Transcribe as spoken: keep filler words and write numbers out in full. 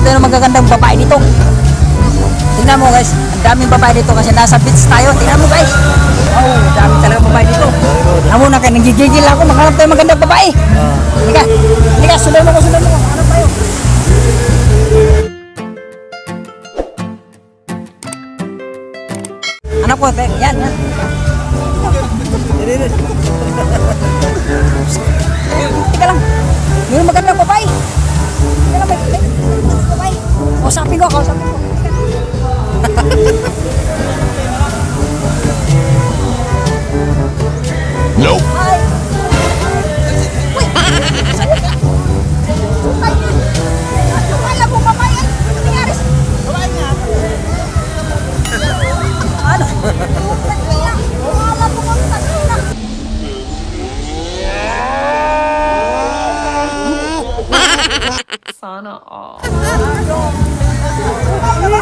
tayo ng magagandang babae dito. Tingnan mo guys, ang daming babae dito kasi nasa beach tayo. Tingnan mo guys. Wow, dami talaga babae dito. Amo na kayo, nagigigil ako. Maghanap tayo magandang babae. Halika, halika, sundan mo ko, sundan mo ko. Hanap tayo. Anak ko, yan, yan. Tika lang. Yung magandang babae. Tika lang, may babae. Kausapin ko, kausapin ko. Nope. Hi. Wait. Kaya mo babae. Ano nangyari? Babae nga. Ano? Wala mo kang tagina. Sana all.